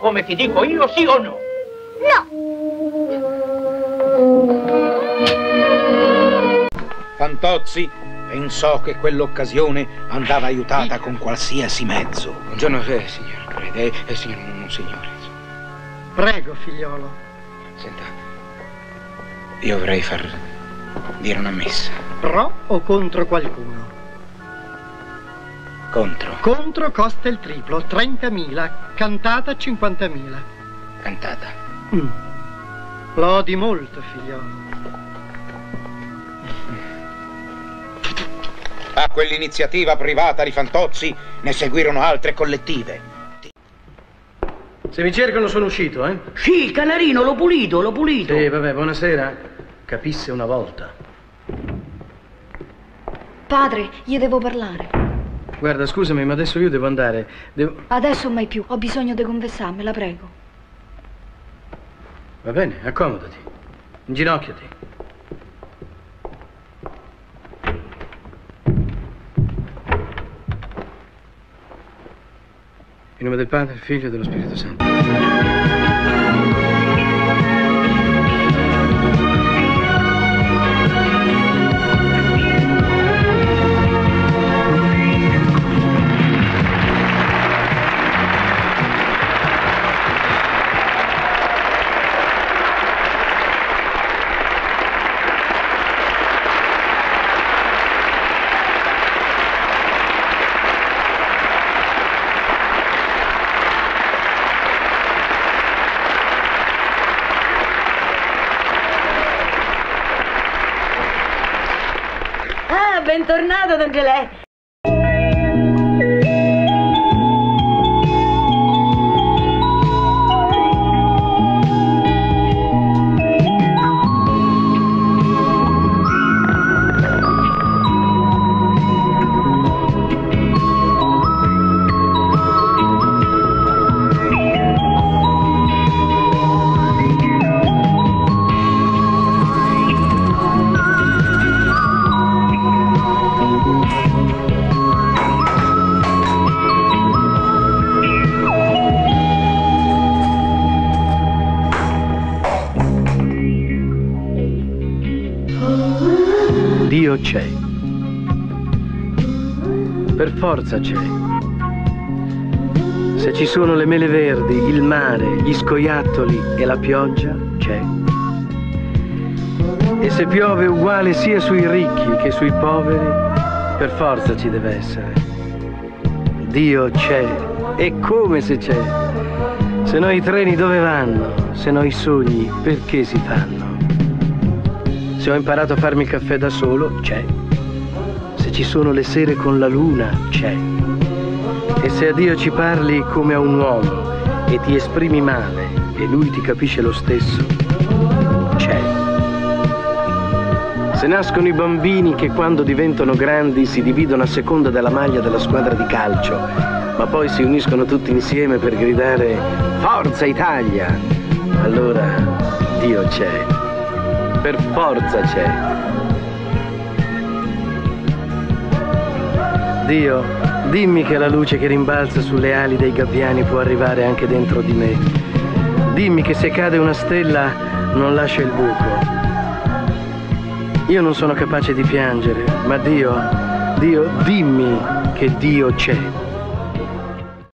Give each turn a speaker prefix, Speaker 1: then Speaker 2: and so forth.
Speaker 1: come ti dico io, sì o no?
Speaker 2: No! Fantozzi pensò che quell'occasione andava aiutata con qualsiasi mezzo.
Speaker 3: Buongiorno, signor Prete, signor Monsignore.
Speaker 4: Prego, figliolo.
Speaker 3: Senta, io vorrei far dire una messa.
Speaker 4: Pro o contro qualcuno?
Speaker 3: Contro.
Speaker 4: Contro costa il triplo, 30.000, cantata 50.000.
Speaker 3: Cantata.
Speaker 4: Lo odi molto, figliolo.
Speaker 2: A quell'iniziativa privata di Fantozzi ne seguirono altre collettive.
Speaker 5: Se mi cercano sono uscito, eh?
Speaker 6: Sì, Canarino, l'ho pulito, l'ho pulito.
Speaker 5: Sì, vabbè, buonasera. Capisse una volta.
Speaker 7: Padre, gli devo parlare.
Speaker 5: Guarda, scusami, ma adesso io devo andare.
Speaker 7: Adesso mai più, ho bisogno di confessarmi, la prego.
Speaker 5: Va bene, accomodati. Inginocchiati. In nome del Padre, del Figlio e dello Spirito Santo.
Speaker 6: Bentornato, Don Gelè.
Speaker 5: Dio c'è. Per forza c'è. Se ci sono le mele verdi, il mare, gli scoiattoli e la pioggia, c'è. E se piove uguale sia sui ricchi che sui poveri, per forza ci deve essere. Dio c'è. E come se c'è? Se no i treni dove vanno? Se no i sogni perché si fanno? Se ho imparato a farmi il caffè da solo, c'è. Se ci sono le sere con la luna, c'è. E se a Dio ci parli come a un uomo e ti esprimi male e lui ti capisce lo stesso, c'è. Se nascono i bambini che quando diventano grandi si dividono a seconda della maglia della squadra di calcio, ma poi si uniscono tutti insieme per gridare Forza Italia, allora Dio c'è. Per forza c'è. Dio, dimmi che la luce che rimbalza sulle ali dei gabbiani può arrivare anche dentro di me. Dimmi che se cade una stella non lascia il buco. Io non sono capace di piangere, ma Dio, dimmi che Dio c'è.